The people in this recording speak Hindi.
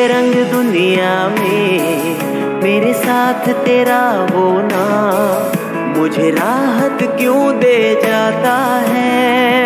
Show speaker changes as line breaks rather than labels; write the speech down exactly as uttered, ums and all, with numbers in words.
रंग दुनिया में मेरे साथ तेरा होना मुझे राहत क्यों दे जाता है।